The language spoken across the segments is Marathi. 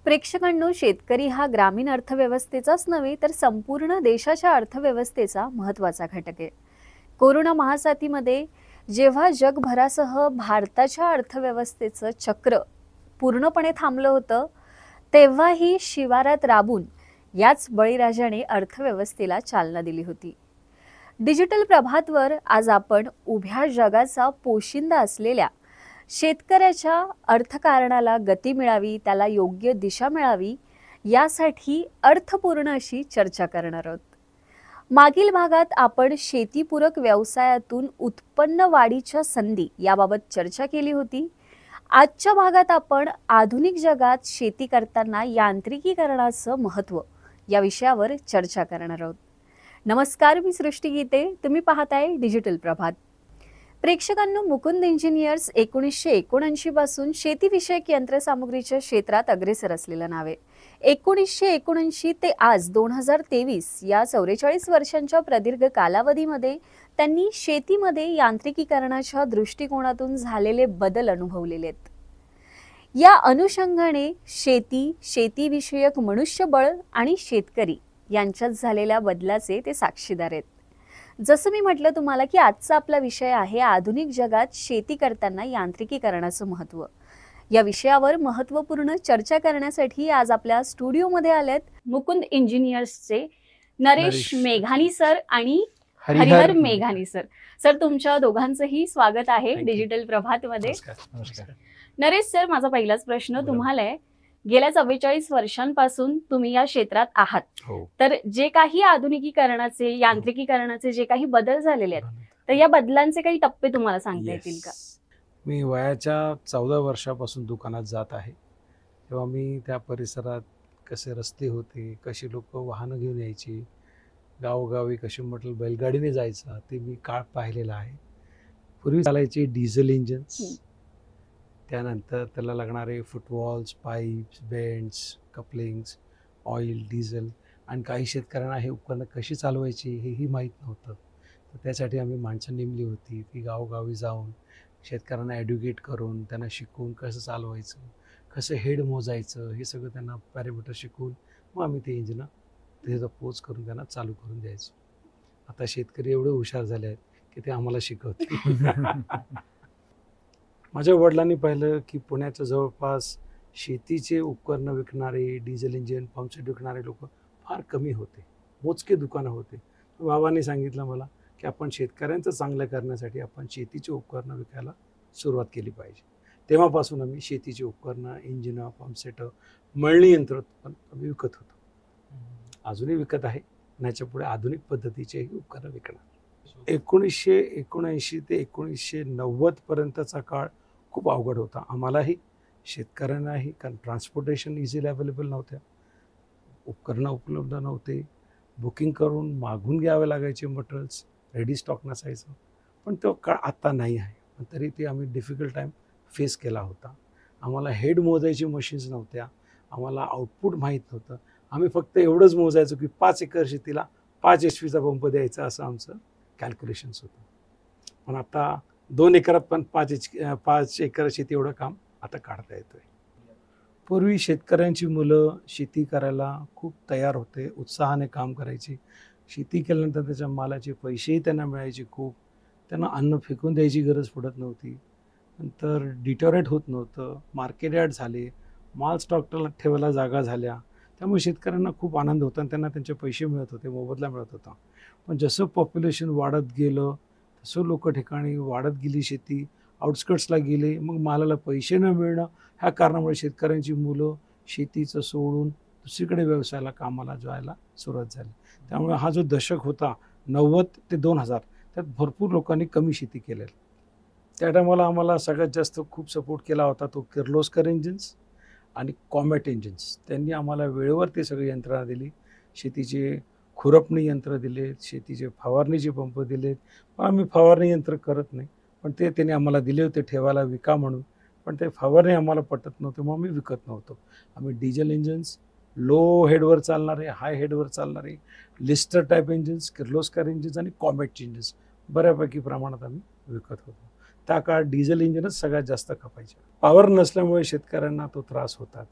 प्रेक्षकांनो, शेतकरी हा ग्रामीण अर्थव्यवस्थेचाच नव्हे तर संपूर्ण देशाच्या अर्थव्यवस्थेचा महत्त्वाचा घटक आहे. कोरोना महासाथीमध्ये जेव्हा जगभरासह भारताच्या अर्थव्यवस्थेचं चक्र पूर्णपणे थांबलं होतं, तेव्हाही शिवारात राबून याच बळीराजाने अर्थव्यवस्थेला चालना दिली होती. डिजिटल प्रभातवर आज आपण उभ्या जगाचा पोशिंदा असलेल्या शेतकऱ्याच्या अर्थकारणाला गती मिळावी, त्याला योग्य दिशा मिळावी, यासाठी अर्थपूर्ण अशी चर्चा करणार आहोत. मागील भागात आपण शेतीपूरक व्यवसायातून उत्पन्न वाढीच्या संधी याबाबत चर्चा केली होती. आजच्या भागात आपण आधुनिक जगात शेती करताना यांत्रिकीकरणाचं महत्त्व या विषयावर चर्चा करणार आहोत. नमस्कार, मी सृष्टी गीते. तुम्ही पाहताय डिजिटल प्रभात. प्रेक्षकांनो, मुकुंद इंजिनियर्स 1979 पासून शेतीविषयक यंत्रसामुग्रीच्या क्षेत्रात अग्रेसर असलेलं नाव आहे. 1979 ते आज 2023 या 44 वर्षांच्या प्रदीर्घ कालावधीमध्ये त्यांनी शेतीमध्ये यांत्रिकीकरणाच्या दृष्टिकोनातून झालेले बदल अनुभवलेले आहेत. या अनुषंगाने शेतीविषयक मनुष्यबळ आणि शेतकरी यांच्यात झालेल्या बदलाचे ते साक्षीदार आहेत. जसं मी म्हटलं तुम्हाला की आजचा आपला विषय आहे आधुनिक जगात शेती करताना यांत्रिकीकरणाचं महत्त्व. या विषयावर महत्त्वपूर्ण चर्चा करण्यासाठी आज आपल्या स्टुडिओमध्ये आलेत मुकुंद इंजिनियर्सचे नरेश मेघानी सर आणि हरिहर मेघानी सर. सर, तुमच्या दोघांचंही स्वागत आहे डिजिटल प्रभात मध्ये. नरेश सर, माझा पहिलाच प्रश्न तुम्हाला आहे. गेल्या 44 वर्षांपासून तुम्ही या क्षेत्रात आहात, तर जे काही आधुनिकीकरणाचे यांत्रिकीकरणाचे जे काही बदल झालेले आहेत, तर या बदलांचे काही टप्पे तुम्हाला सांगता येतील का? मी वयाच्या 14 वर्षापासून दुकानात जात आहे. तेव्हा मी त्या परिसरात कसे रस्ते होते, कशी लोक वाहनं घेऊन यायची, गावोगावी कशी म्हटलं बैलगाडीने जायचं, ते मी काळ पाहिलेला आहे. पूर्वी चालायचे डिझेल इंजिन्स, त्यानंतर त्याला लागणारे foot valves, pipes, bends, couplings, oil, diesel, आणि काही शेतकऱ्यांना हे उपकरणं कशी चालवायची हेही माहीत नव्हतं. तर त्यासाठी आम्ही माणसं नेमली होती. ती गावोगावी जाऊन शेतकऱ्यांना ॲड्युकेट करून त्यांना शिकवून कसं चालवायचं, कसं हेड मोजायचं, हे सगळं त्यांना पॅरामीटर शिकवून मग आम्ही ते इंजिनं त्याचा पोच करून त्यांना चालू करून द्यायचो. आता शेतकरी एवढे हुशार झाले आहेत की ते आम्हाला शिकवतील. माझ्या वडिलांनी पाहिलं की पुण्याच्या जवळपास शेतीचे उपकरणं विकणारे, डिझेल इंजिन, पंपसेट विकणारे लोक फार कमी होते, मोजके दुकानं होते. बाबांनी सांगितलं मला की आपण शेतकऱ्यांचं चांगलं करण्यासाठी आपण शेतीचे उपकरणं विकायला सुरुवात केली पाहिजे. तेव्हापासून आम्ही शेतीचे उपकरणं, इंजिनं, पंपसेट, मळणी यंत्र पण आम्ही विकत होतो. अजूनही विकत आहे. याच्या पुढे आधुनिक पद्धतीचेही उपकरणं विकणार. 1979 ते 1990 पर्यंतचा काळ खूप अवघड होता आम्हालाही, शेतकऱ्यांनाही, कारण ट्रान्सपोर्टेशन इझिली अवेलेबल नव्हत्या, उपकरणं उपलब्ध नव्हते, बुकिंग करून मागून घ्यावे लागायचे मटेरियल्स, रेडी स्टॉक नसायचं. पण तो काळ आत्ता नाही आहे. पण तरी ते आम्ही डिफिकल्ट टाईम फेस केला होता. आम्हाला हेड मोजायची मशीन्स नव्हत्या, आम्हाला आउटपुट माहीत नव्हतं. आम्ही फक्त एवढंच मोजायचो की 5 एकर शेतीला 5 HP पंप द्यायचा, असं आमचं कॅल्क्युलेशन्स होतं. पण आता 2 एकरात पण 5 एकर शेती एवढं काम आता काढता येतोय. पूर्वी शेतकऱ्यांची मुलं शेती करायला खूप तयार होते, उत्साहाने काम करायची. शेती केल्यानंतर त्याच्या मालाचे पैसेही त्यांना मिळायचे खूप. त्यांना अन्न फेकून द्यायची गरज पडत नव्हती. नंतर डिटोरेट होत नव्हतं, मार्केट यार्ड झाले, माल स्टॉकला ठेवायला जागा झाल्या. त्यामुळे शेतकऱ्यांना खूप आनंद होता आणि त्यांना त्यांचे पैसे मिळत होते, मोबदला मिळत होता. पण जसं पॉप्युलेशन वाढत गेलं तसं लोक ठिकाणी वाढत गेली, शेती आउटस्कट्सला गेले. मग मालाला पैसे न मिळणं ह्या कारणामुळे शेतकऱ्यांची मुलं शेतीचं सोडून दुसरीकडे व्यवसायाला कामाला जायला सुरुवात झाली. त्यामुळे हा जो दशक होता 90 ते 2000, त्यात भरपूर लोकांनी कमी शेती केलेली. त्या टायमाला आम्हाला सगळ्यात जास्त खूप सपोर्ट केला होता तो किर्लोस्कर इंजिन्स आणि कॉमॅट इंजिन्स. त्यांनी आम्हाला वेळेवर ते सगळी यंत्रणा दिली. शेतीचे खुरपणी यंत्र दिले, शेतीचे फवारणीचे पंप दिलेत. पण आम्ही फवारणी यंत्र करत नाही, पण ते त्यांनी आम्हाला दिले होते ठेवायला, विका म्हणून. पण ते फवारणी आम्हाला पटत नव्हते, मग आम्ही विकत नव्हतो. आम्ही डिझेल इंजिन्स, लो हेडवर चालणारे, हाय हेडवर चालणारे, Lister type engines, Kirloskar engines आणि कॉमॅट इंजिन्स बऱ्यापैकी प्रमाणात आम्ही विकत होतो. त्या काळात डिझेल इंजिनच सगळ्यात जास्त खपायचे. पॉवर नसल्यामुळे शेतकऱ्यांना तो त्रास होताच.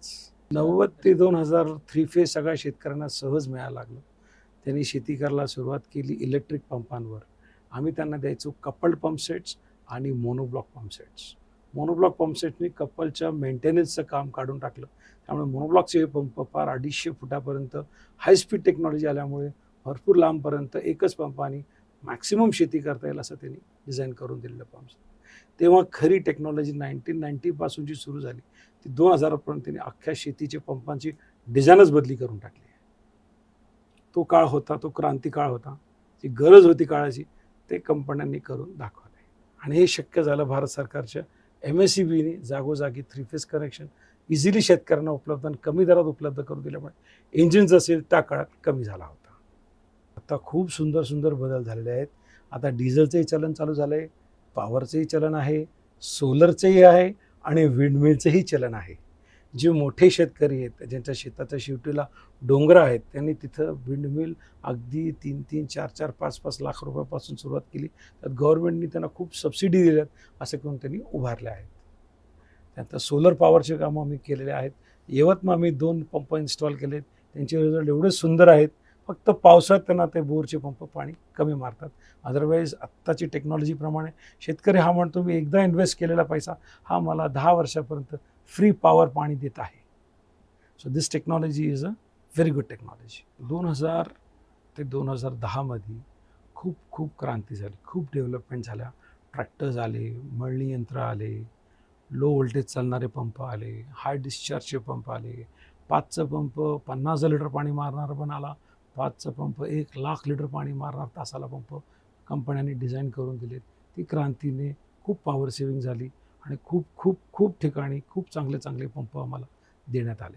90 ते 2000 थ्री फेज सगळ्या शेतकऱ्यांना सहज मिळायला लागलं. त्यांनी शेती करायला सुरुवात केली इलेक्ट्रिक पंपांवर. आम्ही त्यांना द्यायचो कपल्ड पंप सेट्स आणि monoblock pump sets. Monoblock pump सेटनी कपलच्या मेंटेनन्सचं काम काढून टाकलं. त्यामुळे मोनोब्लॉकचे पंप फार 250 फुटापर्यंत हाय स्पीड टेक्नॉलॉजी आल्यामुळे भरपूर लांबपर्यंत एकच पंपाने मॅक्सिमम शेती करता येईल असं त्यांनी डिझाईन करून दिलेलं पंप्स. तेव्हा खरी टेक्नॉलॉजी 1990 पासूनची सुरू झाली ती 2000 पर्यंत त्यांनी अख्ख्या शेतीचे पंपांची डिझाईनच बदली करून टाकली. तो काळ होता, तो क्रांती काळ होता. जी गरज होती काळाची ते कंपन्यांनी करून दाखवले आणि हे शक्य झालं भारत सरकारच्या MSEBने जागोजागी थ्री फेज कनेक्शन इझिली शेतकऱ्यांना उपलब्ध आणि कमी दरात उपलब्ध करून दिल्यामुळे इंजिन्स असेल त्या काळात कमी झाला होता. आता खूप सुंदर सुंदर बदल झालेले आहेत. आता डिझेलचंही चलन चालू झालं आहे, पॉवरचंही चलन आहे, सोलरचंही आहे आणि विंडमिलचंही चलन आहे. जे मोठे शेतकरी आहेत ज्यांच्या शेताच्या शेवटीला डोंगर आहेत त्यांनी तिथं विंडमिल अगदी 3-3, 4-4, 5-5 लाख रुपयापासून सुरुवात केली. त्यात गव्हर्नमेंटनी त्यांना खूप सबसिडी दिल्यात असं करून त्यांनी उभारले आहेत. त्यानंतर सोलर पॉवरचे कामं आम्ही केलेले आहेत. यवतमाळ आम्ही 2 पंप इन्स्टॉल केलेत. त्यांचे रिझल्ट एवढे सुंदर आहेत. फक्त पावसाळ्यात त्यांना ते बोरचे पंप पाणी कमी मारतात. अदरवाईज आत्ताची टेक्नॉलॉजीप्रमाणे शेतकरी हा म्हणतो मी एकदा इन्व्हेस्ट केलेला पैसा हा मला 10 वर्षापर्यंत फ्री पॉवर पाणी देत आहे. So this technology is a very good technology. 2000 ते 2010 मध्ये खूप खूप क्रांती झाली, खूप डेव्हलपमेंट झाल्या. ट्रॅक्टर्स आले, मळणी यंत्र आले, लो व्होल्टेज चालणारे पंप आले, हाय डिस्चार्जचे पंप आले. 5चा पंप 50,000 लिटर पाणी मारणारा पण आला. 5चा पंप 1,00,000 लिटर पाणी मारणार तासाला पंप कंपन्यांनी डिझाईन करून दिलेत. ती क्रांतीने खूप पॉवर सेव्हिंग झाली आणि खूप खूप खूप ठिकाणी खूप चांगले चांगले पंप आम्हाला देण्यात आले.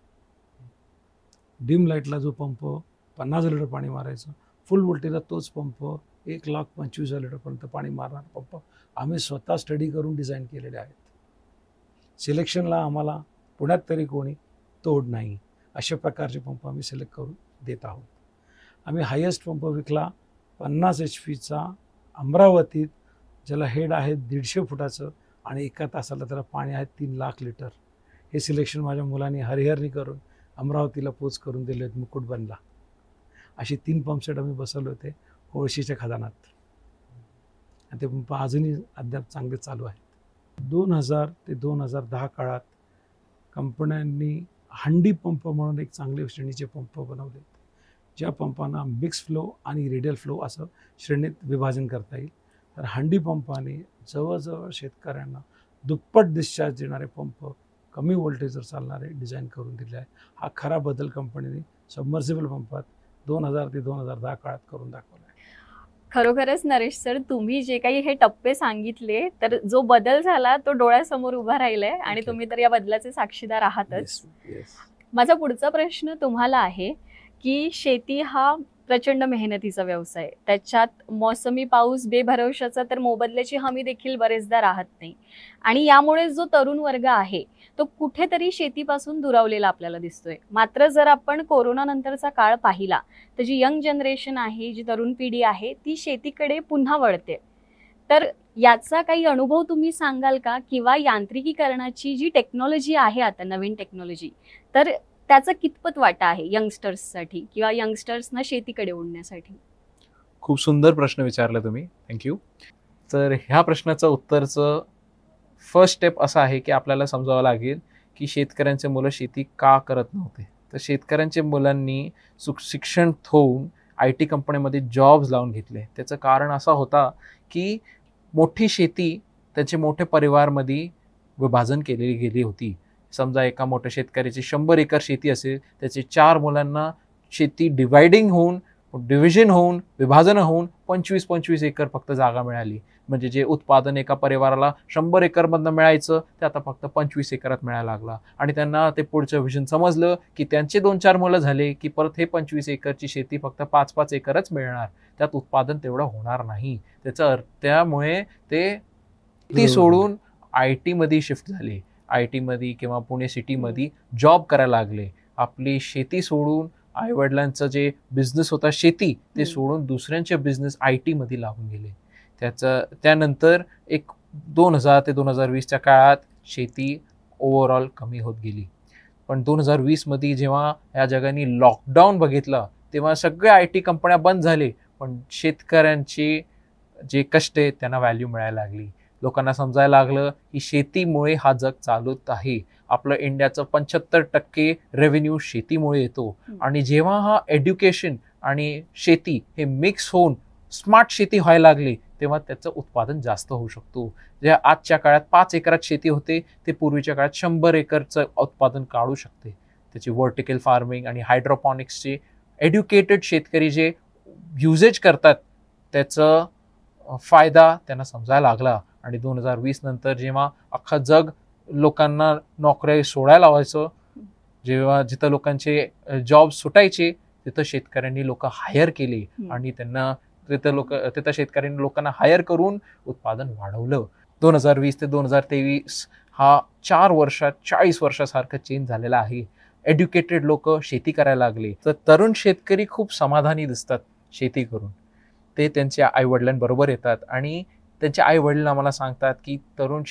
डिम लाईटला जो पंप 50,000 लिटर पाणी मारायचं, फुल व्होल्टेजला तोच पंप 1,25,000 लिटरपर्यंत पाणी मारणारा पंप आम्ही स्वतः स्टडी करून डिझाईन केलेले आहेत. सिलेक्शनला आम्हाला पुण्यात तरी कोणी तोड नाही अशा प्रकारचे पंप आम्ही सिलेक्ट करून देत आहोत. आम्ही हायेस्ट पंप विकला 50 HP अमरावतीत, ज्याला हेड आहे 150 फुटाचं आणि एका तासाला त्याला पाणी आहे 3 लाख लिटर. हे सिलेक्शन माझ्या मुलांनी हरिहरनी करून अमरावतीला पोच करून दिले आहेत. मुकुट बनला. असे 3 पंपसेट आम्ही बसवले होते कोळशीच्या खदानात आणि ते पंप अजूनही अद्याप चांगले चालू आहेत. 2000 ते 2010 काळात कंपन्यांनी हंडी पंप म्हणून एक चांगले श्रेणीचे पंप बनवले, ज्या पंपांना मिक्स फ्लो आणि रेडियल फ्लो असं श्रेणीत विभाजन करता येईल. तर हंडी पंपाने जवळजवळ शेतकऱ्यांना दुप्पट डिस्चार्ज देणारे पंप, कमी व्होल्टेजवर चालणारे डिझाईन करून दिले आहे. हा खरा बदल कंपनीने सबमर्सिबल पंपात 2000 ते 2010 काळात करून दाखवला आहे. खरोखरच नरेश सर, तुम्ही जे काही हे टप्पे सांगितले तर जो बदल झाला तो डोळ्यासमोर उभा राहिलाय आणि तुम्ही तर या बदलाचे साक्षीदार आहातच. माझा पुढचा प्रश्न तुम्हाला आहे की शेती हा प्रचंड मेहनतीचा व्यवसाय, त्याच्यात मौसमी पाऊस बेभरवशाचा तर मोबदल्याची हमी देखील बरेचदा राहत नाही आणि यामुळे जो तरुण वर्ग आहे तो कुठेतरी शेतीपासून दुरावलेला आपल्याला दिसतोय. मात्र जर आपण कोरोना नंतरचा काळ पाहिला तर जी यंग जनरेशन आहे, जी तरुण पिढी आहे ती शेतीकडे पुन्हा वळते. तर याचा काही अनुभव तुम्ही सांगाल का, किंवा यांत्रिकीकरणाची जी टेक्नॉलॉजी आहे आता नवीन टेक्नॉलॉजी, तर त्याचा कितपत वाटा आहे यंगस्टर्ससाठी किंवा यंगस्टर्सना शेतीकडे ओढण्यासाठी? खूप सुंदर प्रश्न विचारला तुम्ही, थँक्यू. तर ह्या प्रश्नाचं उत्तरचं फर्स्ट स्टेप असा आहे की आपल्याला समजावं लागेल की शेतकऱ्यांचे मुलं शेती का करत नव्हते. तर शेतकऱ्यांच्या मुलांनी शिक्षण होऊन IT कंपनीमध्ये जॉब्स लावून घेतले. त्याचं कारण असं होता की मोठी शेती त्याचे मोठे परिवारमध्ये विभाजन केलेली गेली होती. समजा एका मोठ्या शेतकऱ्याची 100 एकर शेती असेल, त्याचे 4 मुलांना शेती डिवायडिंग होऊन, डिव्हिजन होऊन, विभाजन होऊन 25-25 एकर फक्त जागा मिळाली. म्हणजे जे उत्पादन एका परिवाराला 100 एकरमधनं मिळायचं ते आता फक्त 25 एकरात मिळायला लागला. आणि त्यांना ते पुढचं विजन समजलं की त्यांचे 2-4 मुलं झाले की परत हे 25 एकरची शेती फक्त 5-5 एकरच मिळणार, त्यात उत्पादन तेवढं होणार नाही. त्यामुळे ते सोडून IT मध्ये शिफ्ट झाले. IT मध्ये किंवा पुणे सिटीमध्ये जॉब करायला लागले. आपली शेती सोडून, आईवडिलांचं जे बिझनेस होता शेती ते सोडून दुसऱ्यांचे बिझनेस IT मध्ये लागून गेले. त्यानंतर एक 2000 ते 2020च्या काळात शेती ओव्हरऑल कमी होत गेली. पण 2020 मध्ये जेव्हा या जगाने लॉकडाऊन बघितला तेव्हा सगळ्या IT कंपन्या बंद झाले, पण शेतकऱ्यांचे जे कष्ट आहेत त्यांना व्हॅल्यू मिळायला लागली. लोकांना समजायला लागलं की शेतीमुळे हा जग चालत आहे. आपलं इंडियाचं 75% रेव्हेन्यू शेतीमुळे येतो. आणि जेव्हा हा एज्युकेशन आणि शेती हे मिक्स होऊन स्मार्ट शेती व्हायला लागली तेव्हा त्याचं उत्पादन जास्त होऊ शकतो. जे आजच्या काळात 5 एकरात शेती होते ते पूर्वीच्या काळात 100 एकरचं उत्पादन काढू शकते. त्याची व्हर्टिकल फार्मिंग आणि हायड्रोपॉनिक्सचे एड्युकेटेड शेतकरी जे युजेज करतात त्याचं फायदा त्यांना समजायला लागला. आणि 2020 नंतर जेव्हा अख्खं जग लोकांना नोकऱ्या सोडायला लावायचं, जेव्हा जिथं लोकांचे जॉब सुटायचे तिथं शेतकऱ्यांनी लोक हायर केले आणि त्यांना तिथं शेतकऱ्यांनी लोकांना हायर करून उत्पादन वाढवलं. 2020 ते 2023 हा 4 वर्षात 40 वर्षासारखं चेंज झालेला आहे. एड्युकेटेड लोक शेती करायला लागले. तर तरुण शेतकरी खूप समाधानी दिसतात शेती करून. ते त्यांच्या आईवडिलांबरोबर येतात आणि त्यांच्या आईवडील आम्हाला सांगतात की तरुण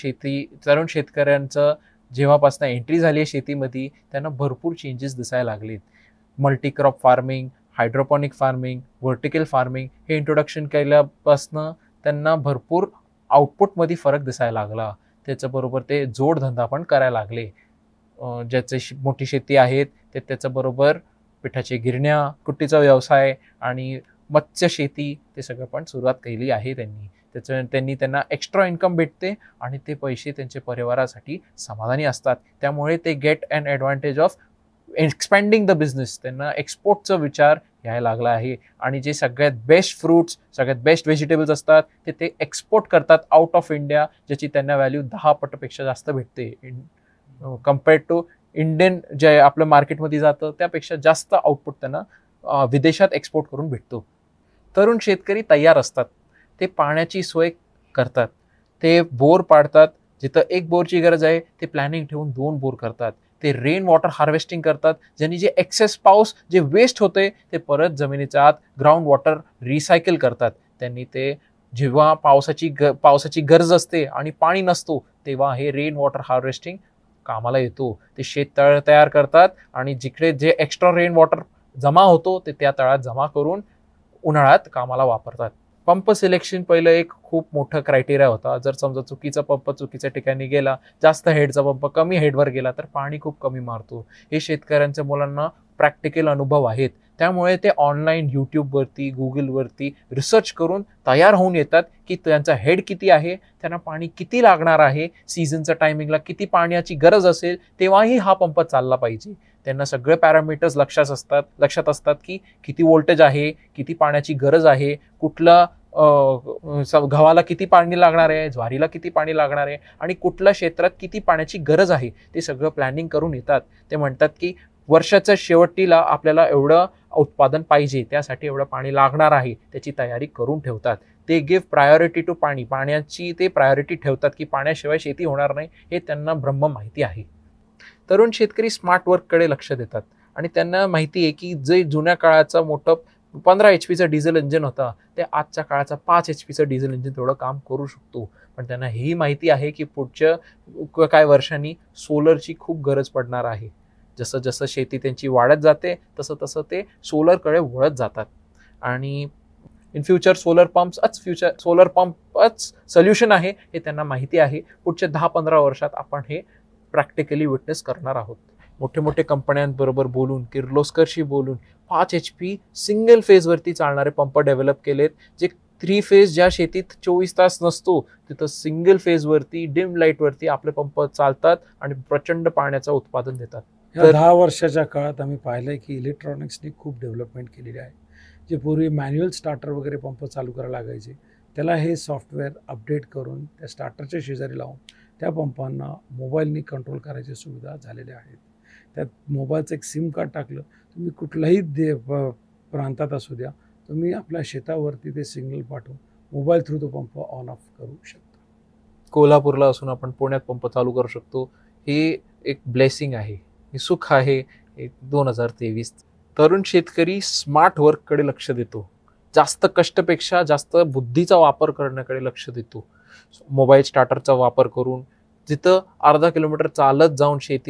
शेतकऱ्यांचं जेव्हापासून एंट्री झाली आहे शेतीमध्ये त्यांना भरपूर चेंजेस दिसायला लागलेत. Multicrop farming, hydroponic farming, vertical farming हे इंट्रोडक्शन केल्यापासनं त्यांना भरपूर आउटपुटमध्ये फरक दिसायला लागला. त्याच्याबरोबर ते जोडधंदा पण करायला लागले. ज्याचे मोठी शेती आहेत ते त्याच्याबरोबर पिठाची गिरण्या, कुट्टीचा व्यवसाय आणि मत्स्य शेती ते सगळं पण सुरुवात केली आहे त्यांनी. त्यांना एक्स्ट्रा इन्कम भेटते आणि ते पैसे त्यांच्या परिवारासाठी समाधानी असतात. त्यामुळे ते get an advantage of expanding the business. त्यांना एक्सपोर्टचा विचार यायला लागला आहे आणि जे सगळ्यात बेस्ट फ्रूट्स, सगळ्यात बेस्ट व्हेजिटेबल्स असतात ते एक्सपोर्ट करतात आउट ऑफ इंडिया, ज्याची त्यांना व्हॅल्यू 10 पटपेक्षा जास्त भेटते. कम्पेअर्ड टू इंडियन जे आपलं मार्केटमध्ये जातं त्यापेक्षा जास्त आउटपुट त्यांना विदेशात एक्सपोर्ट करून भेटतो. तरुण शेतकरी तयार असतात. ते पाण्याची सोय करतात. ते बोर पाडतात. जिथं 1 बोरची गरज आहे ते प्लॅनिंग ठेवून 2 बोर करतात. ते रेन वॉटर हार्वेस्टिंग करतात, ज्यांनी जे एक्सेस पाऊस जे वेस्ट होते ते परत जमिनीच्या आत ग्राउंड वॉटर रिसायकल करतात. त्यांनी ते जेव्हा पावसाची गरज असते आणि पाणी नसतो तेव्हा हे रेन वॉटर हार्वेस्टिंग कामाला येतो. ते शेततळ तयार करतात आणि जिकडे जे एक्स्ट्रा रेन वॉटर जमा होतो ते त्या तळात जमा करून उन्हाळ्यात कामाला वापरतात. पंप सिलेक्शन पहिलं एक खूप मोठं क्रायटेरिया होता. जर समजा चुकीचा पंप चुकीच्या ठिकाणी गेला, जास्त हेडचा पंप कमी हेडवर गेला तर पाणी खूप कमी मारतो. हे शेतकऱ्यांच्या मुलांना प्रॅक्टिकल अनुभव आहेत. त्यामुळे ते ऑनलाईन यूट्यूबवरती, गुगलवरती रिसर्च करून तयार होऊन येतात की त्यांचा हेड किती आहे, त्यांना पाणी किती लागणार आहे, सीझनच्या टायमिंगला किती पाण्याची गरज असेल तेव्हाही हा पंप चालला पाहिजे. त्यांना सगळे पॅरामीटर्स लक्षात असतात की किती व्होल्टेज आहे, किती पाण्याची गरज आहे, कुठला गव्हाला किती पाणी लागणार आहे, ज्वारीला किती पाणी लागणार आहे आणि कुठल्या क्षेत्रात किती पाण्याची गरज आहे ते सगळं प्लॅनिंग करून येतात. ते म्हणतात की वर्षाच्या शेवटीला आपल्याला एवढं उत्पादन पाहिजे, त्यासाठी एवढं पाणी लागणार आहे, त्याची तयारी करून ठेवतात. ते गिव्ह प्रायोरिटी टू पाण्याची ते प्रायोरिटी ठेवतात की पाण्याशिवाय शेती होणार नाही हे त्यांना ब्रह्म माहिती आहे. तरुण शेतकरी स्मार्ट वर्ककडे लक्ष देतात आणि त्यांना माहिती आहे की जे जुन्या काळाचं मोठं 15 HP डिझेल इंजिन होता ते आजच्या काळाचा 5 HP डिझेल इंजिन तेवढं काम करू शकतो. पण त्यांना ही माहिती आहे की पुढच्या काही वर्षांनी सोलरची खूप गरज पडणार आहे. जसं जसं शेती त्यांची वाढत जाते तसं तसं ते सोलरकडे वळत जातात आणि इन फ्युचर सोलर पंपच सोल्युशन आहे हे त्यांना माहिती आहे. पुढच्या 10-15 वर्षात आपण हे प्रॅक्टिकली विटनेस करणार आहोत. मोठे मोठे कंपन्यांबरोबर बोलून, किर्लोस्करशी बोलून 5 HP सिंगल फेजवरती चालणारे पंप डेव्हलप केलेत, जे 3 फेज ज्या शेतीत 24 तास नसतो तिथं सिंगल फेजवरती डिम लाईटवरती आपले पंप चालतात आणि प्रचंड पाण्याचं उत्पादन देतात. या 10 वर्षाच्या काळात आम्ही पाहिलंय की इलेक्ट्रॉनिक्सनी खूप डेव्हलपमेंट केलेली आहे. जे पूर्वी मॅन्युअल स्टार्टर वगैरे पंप चालू करायला लागायचे त्याला हे सॉफ्टवेअर अपडेट करून त्या स्टार्टरच्या शेजारी लावून त्या पंपांना मोबाईलनी कंट्रोल करायची सुविधा झालेल्या आहेत. त्यात मोबाईलचं एक सिम कार्ड टाकलं, तुम्ही कुठल्याही प्रांतात असू द्या, तुम्ही आपल्या शेतावरती ते सिग्नल पाठवून मोबाईल थ्रू तो पंप ऑन ऑफ करू शकता. कोल्हापूरला असून आपण पुण्यात पंप चालू करू शकतो. हे एक ब्लेसिंग आहे, हे सुख आहे. 2023 तरुण शेतकरी स्मार्ट वर्ककडे लक्ष देतो. जास्त कष्टपेक्षा जास्त बुद्धीचा वापर करण्याकडे लक्ष देतो. मोबाईल स्टार्टरचा वापर करून जिथं अर्धा किलोमीटर चालत जाऊन शेतीत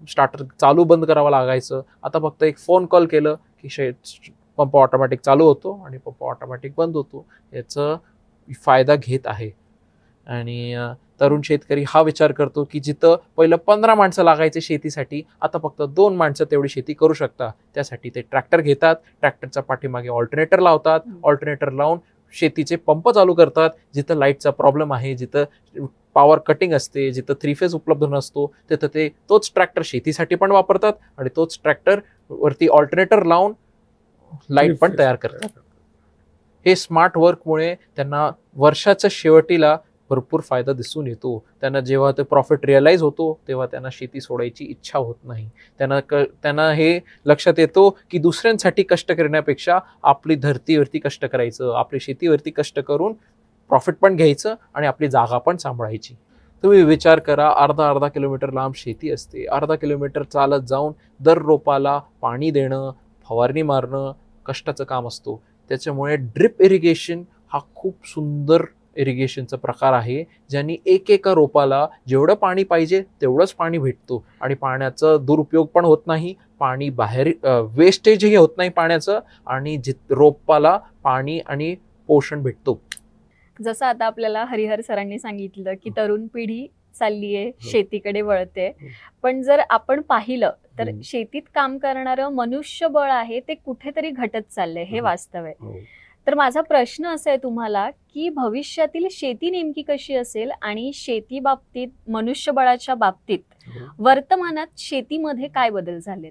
स्टार्टर चालू बंद करावं लागायचं. आता फक्त एक फोन कॉल केलं की पंप ऑटोमॅटिक चालू होतो आणि पंप ऑटोमॅटिक बंद होतो. याचा फायदा घेत आहे. आणि तरुण शेतकरी हा विचार करतो की जिथं पहिलं 15 माणसं लागायचे शेतीसाठी, आता फक्त 2 माणसं तेवढी शेती करू शकता. त्यासाठी ते ट्रॅक्टर घेतात, ट्रॅक्टरच्या पाठीमागे ऑल्टरनेटर लावतात, ऑल्टरनेटर लावून शेतीचे पंप चालू करतात. जिथं लाईटचा प्रॉब्लेम आहे, जिथं पॉवर कटिंग असते, जिथं 3 फेज उपलब्ध नसतो, तिथं ते तोच ट्रॅक्टर शेतीसाठी पण वापरतात आणि तोच ट्रॅक्टर वरती ऑल्टरनेटर लावून लाईट पण तयार करतात. हे स्मार्ट वर्कमुळे त्यांना वर्षाच्या शेवटीला भरपूर फायदा दिसून येतो. त्यांना जेव्हा ते प्रॉफिट रिअलाइज होतो तेव्हा त्यांना शेती सोडायची इच्छा होत नाही. त्यांना हे लक्षात येतो की दुसऱ्यांसाठी कष्ट करण्यापेक्षा आपली धरतीवरती कष्ट करायचं, आपली शेतीवरती कष्ट करून प्रॉफिट पण घ्यायचं आणि आपली जागा पण सांभाळायची. तुम्ही विचार करा, अर्धा किलोमीटर लांब शेती असते, अर्धा किलोमीटर चालत जाऊन दर रोपाला पाणी देणं, फवारणी मारणं कष्टाचं काम असतो. त्याच्यामुळे ड्रिप इरिगेशन हा खूप सुंदर इरिगेशनचा प्रकार आहे, ज्यांनी एका रोपाला जेवढं पाणी पाहिजे तेवढंच पाणी भेटतो आणि पाण्याचा दुरुपयोग पण होत नाही, पाणी बाहेर वेस्टेजही होत नाही पाण्याचं, आणि रोपाला पाणी आणि पोषण भेटतो. जसं आता आपल्याला हरिहर सरांनी सांगितलं की तरुण पिढी चाललीये शेतीकडे वळते, पण जर आपण पाहिलं तर शेतीत काम करणारं मनुष्यबळ आहे ते कुठेतरी घटत चाललंय, हे वास्तव आहे. तर माझा प्रश्न असा आहे तुम्हाला की भविष्यातील शेती नेमकी कशी असेल आणि शेती बाबतीत, मनुष्यबळाच्या बाबतीत वर्तमानात शेतीमध्ये काय बदल झालेत?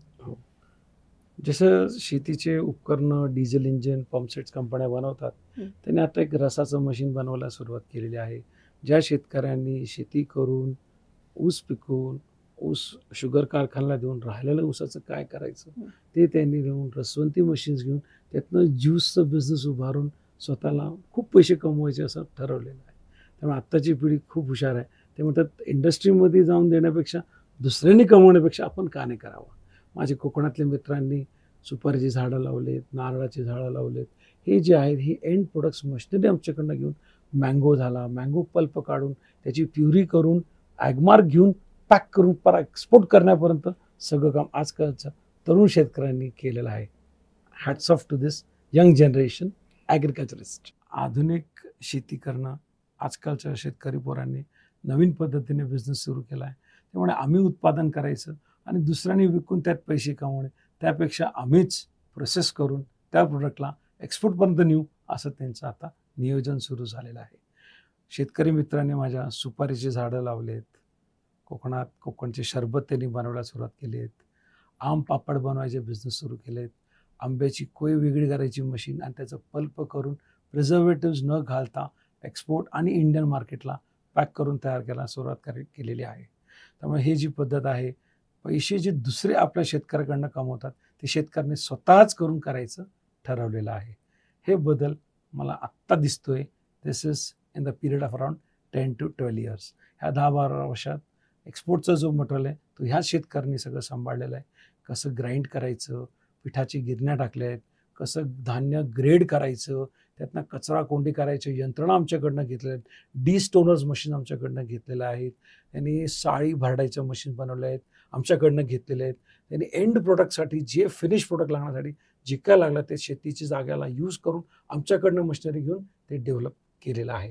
जसं शेतीचे उपकरणं, डिझेल इंजिन, पंपसेट्स कंपन्या बनवतात, त्यांनी आता एक रसाचं मशीन बनवायला सुरुवात केलेली आहे. ज्या शेतकऱ्यांनी शेती करून ऊस पिकवून ऊस शुगर कारखान्याला देऊन राहिलेलं ऊसाचं काय करायचं ते त्यांनी घेऊन रसवंती मशीन्स घेऊन त्यातनं ज्यूसचं बिझनेस उभारून स्वतःला खूप पैसे कमवायचे असं ठरवलेलं आहे. त्यामुळे आत्ताची पिढी खूप हुशार आहे. ते म्हणतात इंडस्ट्रीमध्ये जाऊन देण्यापेक्षा दुसऱ्यांनी कमवण्यापेक्षा आपण का नाही करावं. माझे कोकणातल्या मित्रांनी सुपारीची झाडं लावलेत, नारळाची झाडं लावलेत. हे जे आहेत ही एंड प्रोडक्ट्स मशिनरी आमच्याकडनं घेऊन मँगो झाला, मँगो पल्प काढून त्याची प्युरी करून ॲगमार्क घेऊन पॅक करून पर एक्सपोर्ट करण्यापर्यंत सगळं काम आजकालच्या तरुण शेतकऱ्यांनी केलेलं आहे. Hats off to this young generation agriculturist. आधुनिक शेती करणं आजकालच्या शेतकरी पोरांनी नवीन पद्धतीने बिझनेस सुरू केला आहे. त्यामुळे आम्ही उत्पादन करायचं आणि दुसऱ्यांनी विकून त्यात पैसे कमवणे, त्यापेक्षा आम्हीच प्रोसेस करून त्या प्रोडक्टला एक्सपोर्टपर्यंत नेऊ, असं त्यांचं आता नियोजन सुरू झालेलं आहे. शेतकरी मित्रांनी माझ्या सुपारीची झाडं लावलेत, कोकणात कोकणचे शरबत त्यांनी बनवायला सुरुवात केली आहेत, आम पापड बनवायचे बिझनेस सुरू केलेत, आंब्याची कोय वेगळी करायची मशीन आणि त्याचं पल्प करून प्रिझर्वेटिव्स न घालता एक्सपोर्ट आणि इंडियन मार्केटला पॅक करून तयार करायला सुरुवात केलेली आहे. त्यामुळे ही जी पद्धत आहे, पैसे जे दुसरे आपल्या शेतकऱ्याकडनं कमवतात ते शेतकऱ्यांनी स्वतःच करून करायचं ठरवलेलं आहे. हे बदल मला आत्ता दिसतोय. This is in the period of around 10 to 12 years. ह्या 10-12 वर्षात एक्सपोर्टचा जो मटेरियल आहे तो ह्या शेतकऱ्यांनी सगळं सांभाळलेलं आहे. कसं ग्राइंड करायचं, पिठाची गिरण्या टाकल्या आहेत, कसं धान्य ग्रेड करायचं, त्यातनं कचरा कोंडी करायचं यंत्रणा आमच्याकडनं घेतल्या आहेत, डी स्टोनर्स मशीन आमच्याकडनं घेतलेलं आहेत, त्यांनी साळी भरडायचं मशीन बनवलं आहेत आमच्याकडनं घेतलेले आहेत. त्यांनी एंड प्रोडक्टसाठी जे फिनिश प्रोडक्ट लागण्यासाठी जे काय लागलं ते शेतीची जागेला यूज करून आमच्याकडनं मशिनरी घेऊन ते डेव्हलप केलेलं आहे.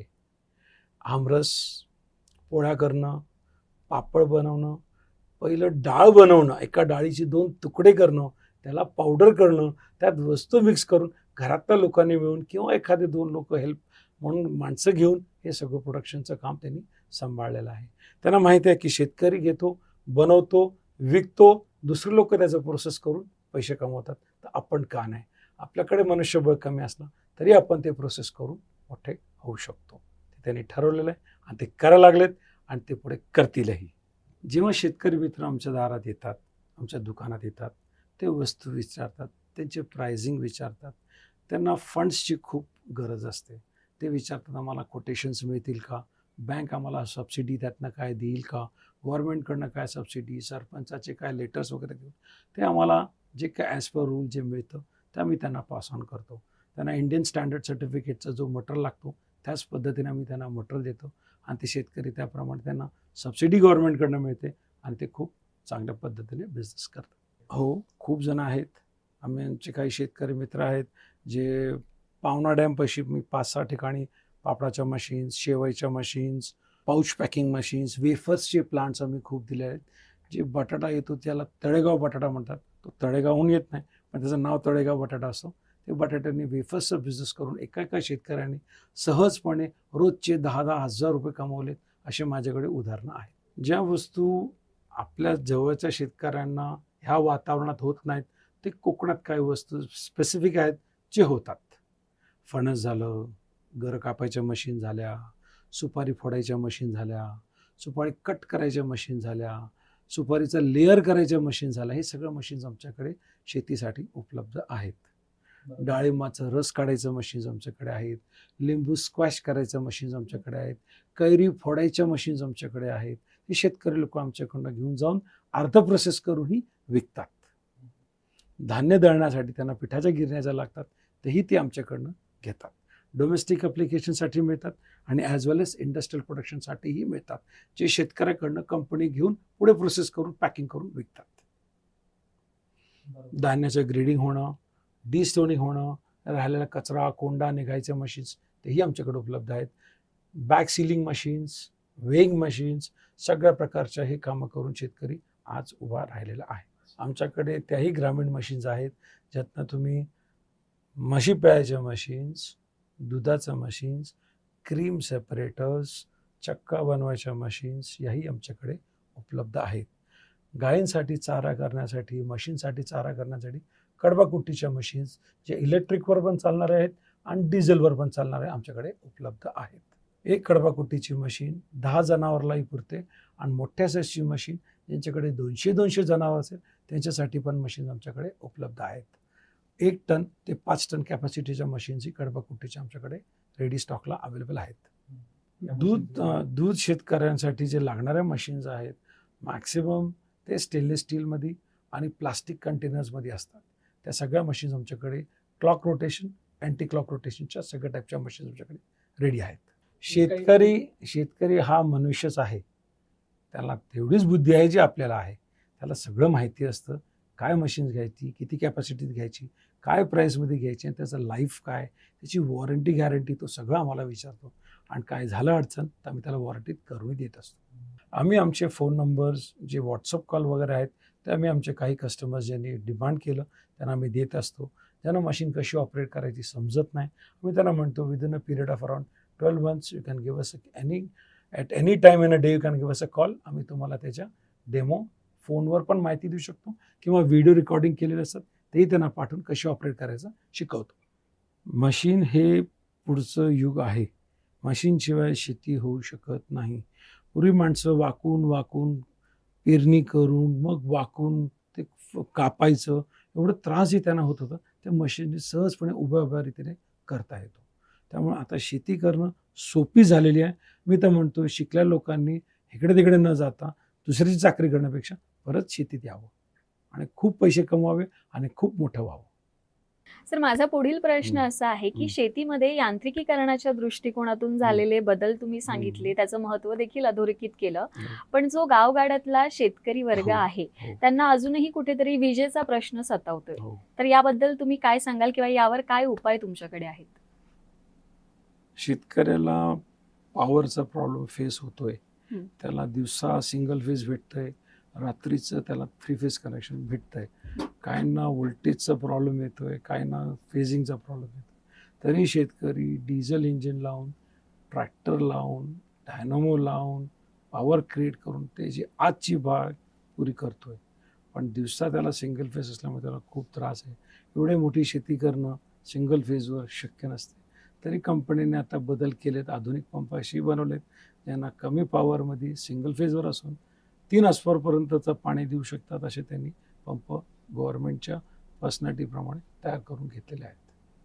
आमरस, पोळ्या करणं, पापड बनवणं, पहिलं डाळ बनवणं, एका डाळीचे 2 तुकडे करणं, त्याला पावडर करणं, त्यात वस्तू मिक्स करून घरातल्या लोकांनी मिळून किंवा एखादे 2 लोक हेल्प म्हणून माणसं घेऊन हे सगळं प्रोडक्शनचं काम त्यांनी सांभाळलेलं आहे. त्यांना माहिती आहे की शेतकरी घेतो, बनवतो, विकतो, दुसरे लोक त्याचं प्रोसेस करून पैसे कमवतात, तर आपण का नाही. आपल्याकडे मनुष्यबळ कमी असलं तरी आपण ते प्रोसेस करून मोठे होऊ शकतो. ते त्यांनी ठरवलेलं आहे आणि ते करायला लागलेत आणि ते पुढे करतीलही. जेव्हा शेतकरी मित्र आमच्या दारात येतात, आमच्या दुकानात येतात, ते वस्तू विचारतात, त्यांचे प्राइसिंग विचारतात, त्यांना फंड्सची खूप गरज असते. ते विचारतात आम्हाला कोटेशन्स मिळतील का, बँक आम्हाला सबसिडी त्यातनं काय देईल का, गव्हर्नमेंटकडनं काय सबसिडी, सरपंचाचे काय लेटर्स वगैरे देऊन ते आम्हाला जे काय ॲज पर रूल जे मिळतं ते आम्ही त्यांना पास ऑन करतो. त्यांना इंडियन स्टँडर्ड सर्टिफिकेटचा जो मटेरियल लागतो त्याच पद्धतीने आम्ही त्यांना मटेरियल देतो आणि ते शेतकरी त्याप्रमाणे त्यांना सबसिडी गव्हर्नमेंटकडनं मिळते आणि ते खूप चांगल्या पद्धतीने बिझनेस करतात. हो, खूप जण आहेत. आमचे काही शेतकरी मित्र आहेत जे पावना डॅमपाशी मी 5-6 ठिकाणी पापडाच्या मशीन्स, शेवईच्या मशीन्स, पाऊच पॅकिंग मशीन्स, वेफर्सचे प्लांट्स आम्ही खूप दिले आहेत. जे बटाटा येतो त्याला तळेगाव बटाटा म्हणतात. तो तळेगावहून येत नाही, पण त्याचं नाव तळेगाव बटाटा असतं. ते बटाट्यांनी वेफर्सचा बिझनेस करून एका शेतकऱ्यांनी सहजपणे रोजचे 10-10 हजार रुपये कमवलेत, असे माझ्याकडे उदाहरणं आहेत. ज्या वस्तू आपल्या जवळच्या शेतकऱ्यांना ह्या वातावरणात होत नाहीत, ते कोकणात काही वस्तू स्पेसिफिक आहेत जे होतात. फणस झालं, गर कापायच्या मशीन झाल्या, सुपारी फोडायच्या मशीन झाल्या, सुपारी कट करायच्या मशीन झाल्या, सुपारीचं लेअर करायच्या मशीन झाल्या. हे सगळं मशीन्स आमच्याकडे शेतीसाठी उपलब्ध आहेत. डाळिंबाचं रस काढायचं मशीन्स आमच्याकडे आहेत. लिंबू स्क्वॅश करायचं मशीन्स आमच्याकडे आहेत. कैरी फोडायच्या मशीन्स आमच्याकडे आहेत. हे शेतकरी लोक आमच्याकडनं घेऊन जाऊन अर्ध प्रोसेस करूनही विकतात. धान्य दळण्यासाठी त्यांना पिठाच्या गिरण्या लागतात, तेही ते आमच्याकडनं घेतात. डोमेस्टिक ॲप्लिकेशनसाठी मिळतात आणि ॲज वेल एज इंडस्ट्रियल प्रोडक्शनसाठीही मिळतात, जे शेतकऱ्याकडनं कंपनी घेऊन पुढे प्रोसेस करून पॅकिंग करून विकतात. धान्याचं ग्रेडिंग होणं, डिस्टोनिंग होणं, राहिलेला कचरा कोंडा निघायचे मशीन्स तेही आमच्याकडे उपलब्ध आहेत. Bag sealing machines, weighing machines, सगळ्या प्रकारच्या हे कामं करून शेतकरी आज उभा राहिलेला आहे. आमच्याकडे त्याही ग्रामीण मशीन्स आहेत ज्यातनं तुम्ही म्हशी प्यायच्या मशीन्स, दुधाचं मशीन्स, क्रीम सेपरेटर्स, चक्का बनवायच्या मशीन्स याही आमच्याकडे उपलब्ध आहेत. गायींसाठी चारा करण्यासाठी, मशीनसाठी चारा करण्यासाठी कडबाकुट्टीच्या मशीन्स जे इलेक्ट्रिकवर पण चालणारे आहेत आणि डिझेलवर पण चालणारे आमच्याकडे उपलब्ध आहेत. एक कडबाकुट्टीची मशीन 10 जनावरलाही पुरते आणि मोठ्या साईजची मशीन ज्यांच्याकडे 200 जनावर असेल त्यांच्यासाठी पण मशीन आमच्याकडे उपलब्ध आहेत. 1 टन ते 5 टन कॅपॅसिटीच्या मशीन्सही कडबाकुट्टीच्या आमच्याकडे रेडी स्टॉकला अवेलेबल आहेत. दूध शेतकऱ्यांसाठी जे लागणाऱ्या मशीन्स आहेत मॅक्सिमम ते स्टेनलेस स्टीलमध्ये आणि प्लास्टिक कंटेनर्समध्ये असतात. त्या सगळ्या मशीन्स आमच्याकडे क्लॉक रोटेशन, अँटी क्लॉक रोटेशनच्या सगळ्या टाईपच्या मशीन्स आमच्याकडे रेडी आहेत. शेतकरी हा मनुष्यच आहे, त्याला तेवढीच बुद्धी आहे जी आपल्याला आहे. त्याला सगळं माहिती असतं, काय मशीन्स घ्यायची, किती कॅपॅसिटीत घ्यायची, काय प्राईसमध्ये घ्यायची, आणि त्याचं लाईफ काय, त्याची वॉरंटी गॅरंटी तो सगळं आम्हाला विचारतो. आणि काय झालं अडचण तर आम्ही त्याला वॉरंटीत करूनही देत असतो. आम्ही आमचे फोन नंबर्स जे व्हॉट्सअप कॉल वगैरे आहेत ते आम्ही आमचे काही कस्टमर्स ज्यांनी डिमांड केलं त्यांना आम्ही देत असतो. ज्यांना मशीन कशी ऑपरेट करायची समजत नाही आम्ही त्यांना म्हणतो within a period of around 12 months you can give us at any time in a day you can give us a call. आम्ही तुम्हाला त्याच्या डेमो फोनवर पण माहिती देऊ शकतो किंवा व्हिडिओ रेकॉर्डिंग केलेले असतात तेही त्यांना पाठवून कशी ऑपरेट करायचं शिकवतो. मशीन हे पुढचं युग आहे. मशीनशिवाय शेती होऊ शकत नाही. पूर्वी माणसं वाकून पेरणी करून मग वाकून ते कापायचं, एवढं त्रासही त्यांना होत होता. त्या मशीनने सहजपणे उभ्या रीतीने करता येतो. त्यामुळे आता शेती करणं सोपी झालेली आहे. मी तर म्हणतो शिकल्या लोकांनी इकडे तिकडे न जाता दुसऱ्याची चाकरी करण्यापेक्षा परत शेतीत यावं आणि खूप पैसे कमवावे आणि खूप मोठं व्हावं. सर, माझा पुढील प्रश्न असा आहे की शेतीमध्ये यांत्रिकीकरणाच्या दृष्टिकोनातून झालेले बदल तुम्ही सांगितले, त्याचं महत्व देखील अधोरेखित केलं, पण जो गावगाड्यातला शेतकरी वर्ग आहे त्यांना अजूनही कुठेतरी विजेचा प्रश्न सतावतोय, तर याबद्दल तुम्ही काय सांगाल किंवा यावर काय उपाय तुमच्याकडे आहेत? शेतकऱ्याला पॉवरचा प्रॉब्लेम फेस होतोय. त्याला दिवसा सिंगल फेज भेटतंय, रात्रीचं त्याला 3 फेज कनेक्शन भेटतंय. काहींना व्होल्टेजचा प्रॉब्लेम येतोय, काहींना फेजिंगचा प्रॉब्लेम येतो. तरी शेतकरी डिझेल इंजिन लावून, ट्रॅक्टर लावून, डायनामो लावून, पॉवर क्रिएट करून त्याची आजची भाग पुरी करतोय. पण दिवसा त्याला सिंगल फेज असल्यामुळे त्याला खूप त्रास आहे. एवढी मोठी शेती करणं सिंगल फेजवर शक्य नसते. तरी कंपनीने आता बदल केलेत, आधुनिक पंप अशी बनवलेत ज्यांना कमी पॉवरमध्ये सिंगल फेजवर असून 3 हॉर्सपावरपर्यंतचं पाणी देऊ शकतात असे त्यांनी पंप गव्हर्नमेंटच्या पर्सनॅलिटीप्रमाणे तयार करून घेतलेले आहेत.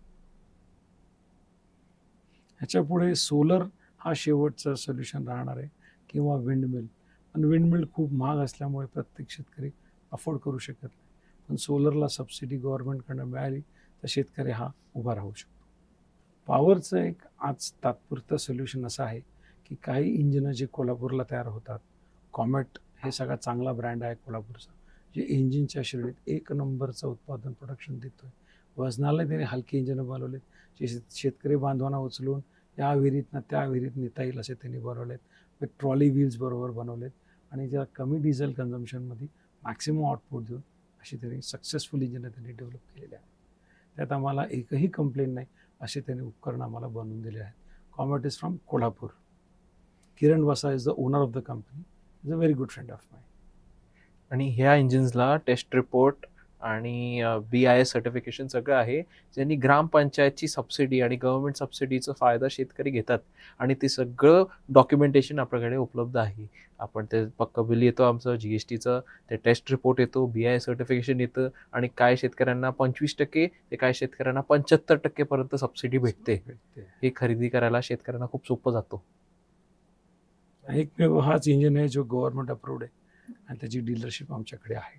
ह्याच्या पुढे सोलर हा शेवटचा सोल्युशन राहणार आहे किंवा विंडमिल. पण विंडमिल खूप महाग असल्यामुळे प्रत्येक शेतकरी अफोर्ड करू शकत नाही. पण सोलरला सबसिडी गव्हर्नमेंटकडनं मिळाली तर शेतकरी हा उभा राहू शकतो. पॉवरचं एक आज तात्पुरतं सोल्युशन असं आहे की काही इंजिनं जे कोल्हापूरला तयार होतात, कॉमेट हे सगळ्यात चांगला ब्रँड आहे कोल्हापूरचा, जे इंजिनच्या श्रेणीत 1 नंबरचं उत्पादन प्रोडक्शन देतोय. वजनाला त्याने हलकी इंजिनं बनवलेत, जे शेतकरी बांधवांना उचलून या विहिरीतनं त्या विहिरीत नेता येईल असे त्यांनी बनवलेत. ट्रॉली व्हील्स बरोबर बनवलेत आणि ज्या कमी डिझेल कन्झम्पशनमध्ये मॅक्सिमम आउटपुट देऊन अशी त्यांनी सक्सेसफुल इंजिनं त्यांनी डेव्हलप केलेली आहे. त्यात आम्हाला एकही कंप्लेंट नाही असे त्यांनी उपकरण आम्हाला बनवून दिले आहेत. Comet is from Kolhapur. Kiran Vasa is the owner of the company, is a very good friend of my. आणि ह्या इंजिन्सला टेस्ट रिपोर्ट आणि BIS सर्टिफिकेशन सगळं आहे, ज्यांनी ग्रामपंचायतची सबसिडी आणि गव्हर्नमेंट सबसिडीचा फायदा शेतकरी घेतात आणि ते सगळं डॉक्युमेंटेशन आपल्याकडे उपलब्ध आहे. आपण ते पक्क बिल येतो आमचं GSTचं, ते टेस्ट रिपोर्ट येतो, BIS सर्टिफिकेशन येतं आणि काय शेतकऱ्यांना 25% ते काय शेतकऱ्यांना 75% पर्यंत सबसिडी भेटते. हे खरेदी करायला शेतकऱ्यांना खूप सोपं जातं. एकमेव हाच इंजिन आहे जो गव्हर्नमेंट अप्रूव्ड आहे आणि त्याची डीलरशिप आमच्याकडे आहे.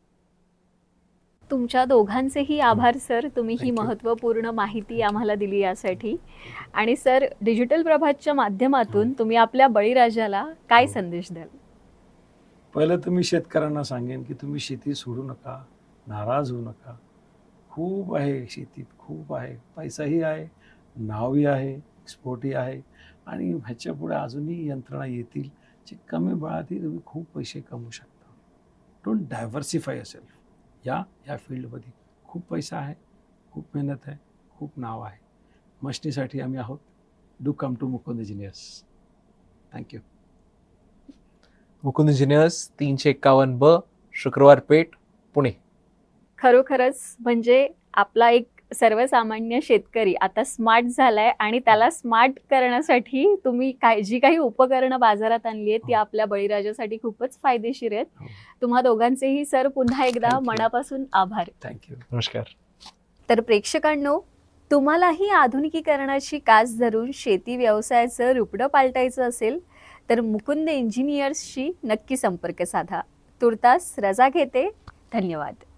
तुमच्या दोघांचेही आभार सर, तुम्ही ही Thank you. महत्त्वपूर्ण माहिती आम्हाला दिली यासाठी. आणि सर, डिजिटल प्रभातच्या माध्यमातून तुम्ही आपल्या बळीराजाला काय संदेश द्याल? पहिलं तर मी शेतकऱ्यांना सांगेन की तुम्ही शेती सोडू नका, नाराज होऊ नका. खूप आहे शेतीत, खूप आहे, पैसाही आहे, नावही आहे, एक्सपोर्टही आहे आणि ह्याच्या पुढे अजूनही यंत्रणा येतील जे कमी बळातही तुम्ही खूप पैसे कमवू शकता. Don't diversify yourself. या फील्डमध्ये खूप पैसा आहे, खूप मेहनत आहे, खूप नाव आहे. मशनीसाठी आम्ही आहोत. Do come to Mukund engineers. Thank you. Mukund engineers, 351B Shukrawar पेठ, पुणे. खरोखरच म्हणजे आपला एक सर्वसामान्य शेतकरी आता स्मार्ट झालाय आणि त्याला स्मार्ट करण्यासाठी तुम्ही जी काही उपकरणं बाजारात आणली आहेत ती आपल्या बळीराजासाठी खूपच फायदेशीर आहेत. हो. तुम्हा दोघांचेही सर पुन्हा एकदा Thank you. मनापासून आभार. थँक्यू. नमस्कार. तर प्रेक्षकांनो, तुम्हालाही आधुनिकीकरणाची कास धरून शेती व्यवसायाचं रुपडं पालटायचं असेल तर मुकुंद इंजिनियर्सशी नक्की संपर्क साधा. तुर्तास रजा घेते. धन्यवाद.